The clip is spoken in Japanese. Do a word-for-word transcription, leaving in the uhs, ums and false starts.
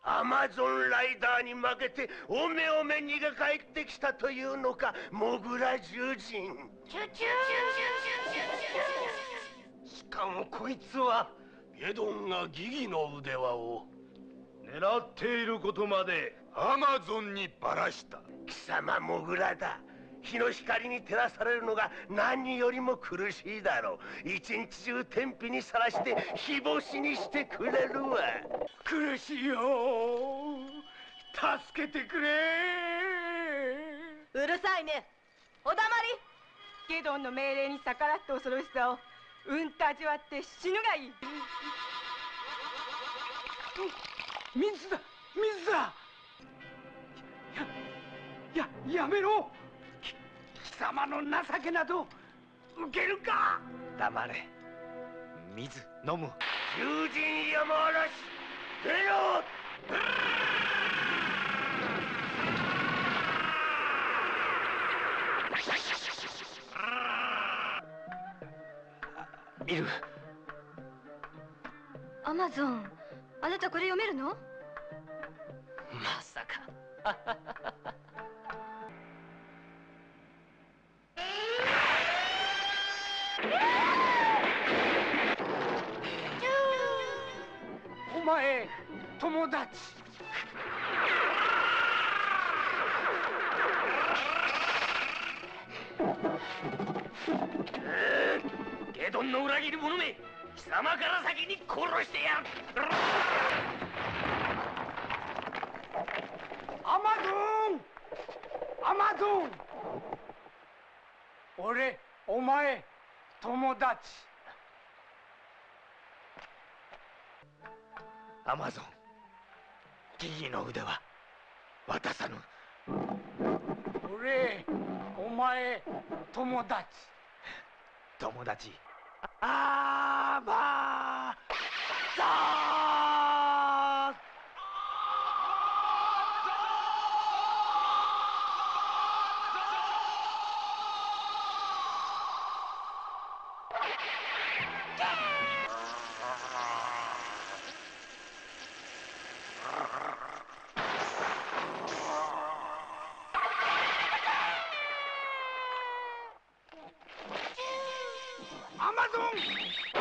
アマゾンライダーに負けておめおめにが帰ってきたというのか、モグラ獣人。しかもこいつはゲドンがギギの腕輪を狙っていることまでアマゾンにばらした。貴様モグラだ。日の光に照らされるのが何よりも苦しいだろう。一日中天日にさらして日干しにしてくれるわ。苦しいよ、助けてくれ。 うるさいね、おだまり。ゲドンの命令に逆らって恐ろしさをうんと味わって死ぬがいい。 水だ、水だ。や、や、やめろ。貴様の情けなど受けるか。 黙れ。水飲む。 獣人山嵐出ろ。 いる。 アマゾン、あなたこれ読めるの？ まさか。 お前、友達。 ゲドンの裏切り者め、貴様から先に殺してやる。 アマゾン、アマゾン。俺、お前、友達。 アマゾン、ギギの腕は渡さぬ。 俺、お前、友達。 友達。あーまーざー。 アマゾン！